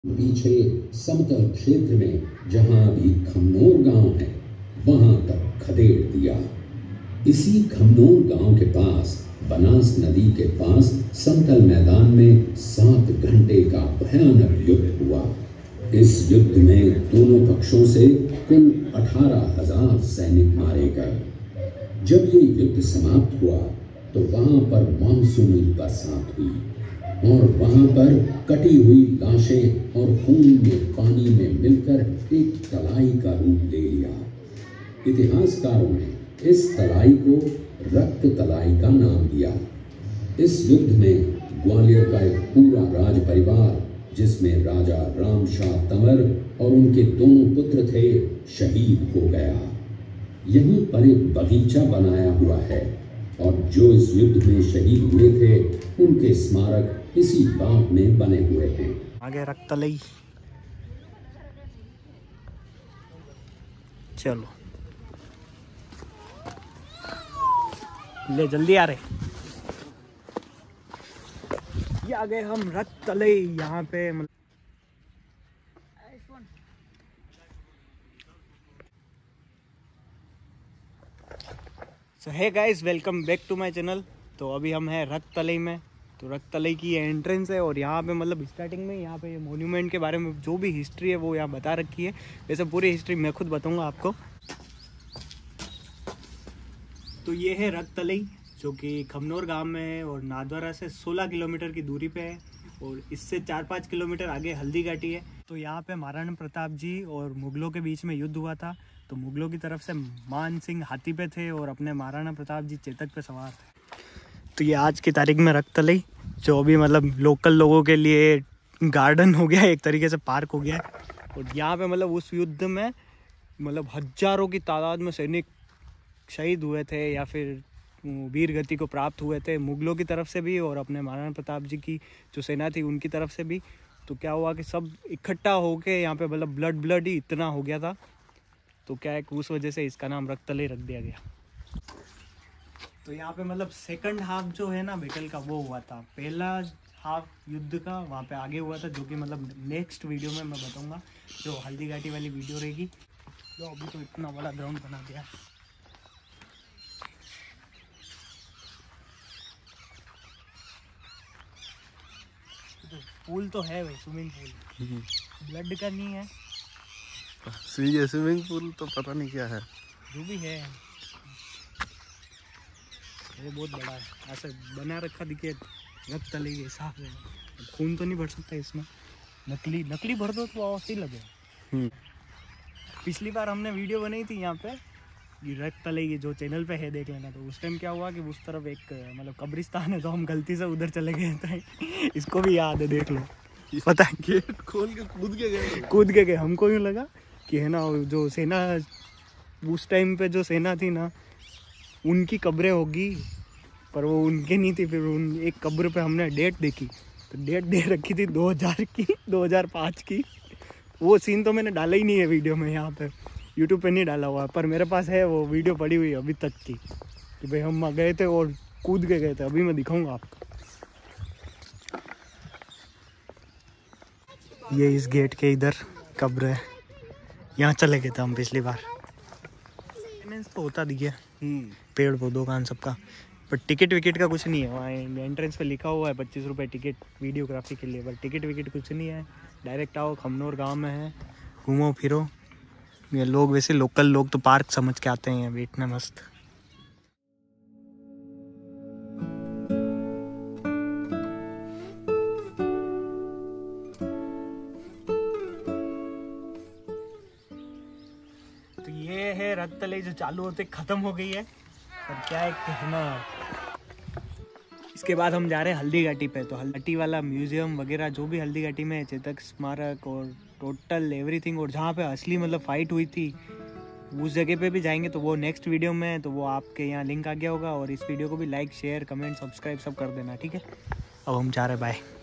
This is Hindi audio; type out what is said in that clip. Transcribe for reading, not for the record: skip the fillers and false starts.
पीछे समतल क्षेत्र में जहां अभी खमनोर गांव है वहां तक खदेड़ दिया। इसी खमनोर गांव के पास बनास नदी के पास समतल मैदान में 7 घंटे का भयानक युद्ध हुआ। इस युद्ध में दोनों पक्षों से कुल 18,000 सैनिक मारे गए। जब ये युद्ध समाप्त हुआ तो वहां पर मानसूनी बरसात हुई और वहां पर कटी हुई लाशें और खून में पानी में मिलकर एक तलाई का रूप ले लिया। इतिहासकारों ने इस तलाई को रक्त तलाई का नाम दिया। इस युद्ध में ग्वालियर का एक पूरा राज परिवार, जिसमें राजा रामशाह तंवर और उनके दोनों पुत्र थे, शहीद हो गया। यहीं पर एक बगीचा बनाया हुआ है और जो इस युद्ध में शहीद हुए थे उनके स्मारक इसी बाग में बने हुए हैं। आगे रक्तलई, चलो ले जल्दी आ रहे। ये आ गए हम रक्तलई। यहाँ पे so hey guys, welcome back to my channel. तो अभी हम हैं रक्तलई में। तो रक्तलई की एंट्रेंस है और यहाँ पे मतलब स्टार्टिंग में यहाँ पे मोन्यूमेंट के बारे में जो भी हिस्ट्री है वो यहाँ बता रखी है। वैसे पूरी हिस्ट्री मैं खुद बताऊँगा आपको। तो ये है रक्तलई, जो कि खमनोर गांव में है और नाथद्वारा से 16 किलोमीटर की दूरी पे है और इससे 4-5 किलोमीटर आगे हल्दी घाटी है। तो यहाँ पे महाराणा प्रताप जी और मुगलों के बीच में युद्ध हुआ था। तो मुगलों की तरफ से मान सिंह हाथी पे थे और अपने महाराणा प्रताप जी चेतक पे सवार थे। तो ये आज की तारीख में रक्तलई, जो अभी मतलब लोकल लोगों के लिए गार्डन हो गया, एक तरीके से पार्क हो गया। और यहाँ पे मतलब उस युद्ध में मतलब हजारों की तादाद में सैनिक शहीद हुए थे या फिर वीर गति को प्राप्त हुए थे, मुगलों की तरफ से भी और अपने महाराणा प्रताप जी की जो सेना थी उनकी तरफ से भी। तो क्या हुआ कि सब इकट्ठा होके यहाँ पे मतलब ब्लड ही इतना हो गया था। तो क्या है कि उस वजह से इसका नाम रक्तलई रख दिया गया। तो यहाँ पे मतलब सेकंड हाफ जो है ना बैटल का वो हुआ था। पहला हाफ युद्ध का वहाँ पे आगे हुआ था, जो कि मतलब नेक्स्ट वीडियो में मैं बताऊँगा, जो हल्दी घाटी वाली वीडियो रहेगी। जो अभी तो इतना बड़ा ग्राउंड बना दिया। पूल तो है भाई, स्विमिंग पूल, ब्लड का नहीं है। स्विमिंग पूल तो पता नहीं क्या है, जो भी है ये बहुत बड़ा है। ऐसे बना रखा दिखे रक्तलई के हिसाब से। खून तो नहीं भर सकता इसमें, नकली भर दो तो सही लगे। पिछली बार हमने वीडियो बनाई थी यहाँ पे रक्तलई की, जो चैनल पे है देख लेना। तो उस टाइम क्या हुआ कि उस तरफ एक मतलब कब्रिस्तान है, तो हम गलती से उधर चले गए थे। इसको भी याद है, देख लो। पता है गेट खोल के कूद के गए। हमको यूँ लगा कि है ना, जो सेना उस टाइम पे जो सेना थी ना उनकी कब्रें होगी, पर वो उनके नहीं थी। फिर एक कब्र पे हमने डेट देखी, तो डेट दे रखी थी 2000 की, 2005 की। वो सीन तो मैंने डाला ही नहीं है वीडियो में, यहाँ पे यूट्यूब पे नहीं डाला हुआ, पर मेरे पास है वो वीडियो पड़ी हुई अभी तक की, कि भाई हम गए थे और कूद के गए थे। अभी मैं दिखाऊंगा आपको। ये इस गेट के इधर कब्र है, यहाँ चले गए थे हम पिछली बार। तो होता दिखे पेड़ पौधों का सबका, पर टिकट विकेट का कुछ नहीं है। वहाँ एंट्रेंस पे लिखा हुआ है 25 रुपये टिकट वीडियोग्राफी के लिए, पर टिकट विकेट कुछ नहीं है। डायरेक्ट आओ, खमनोर गांव में है, घूमो फिरो। ये लोग वैसे लोकल लोग तो पार्क समझ के आते हैं बैठने मस्त। तो ये है रक्तलई, जो चालू होते खत्म हो गई है। पर क्या है कहना, इसके बाद हम जा रहे हैं हल्दी घाटी पे। तो हल्दी वाला म्यूजियम वगैरह जो भी हल्दी घाटी में है, चेतक स्मारक और टोटल एवरीथिंग, और जहाँ पे असली मतलब फाइट हुई थी उस जगह पे भी जाएंगे। तो वो नेक्स्ट वीडियो में है, तो वो आपके यहाँ लिंक आ गया होगा। और इस वीडियो को भी लाइक शेयर कमेंट सब्सक्राइब सब कर देना, ठीक है। अब हम जा रहे हैं, बाय।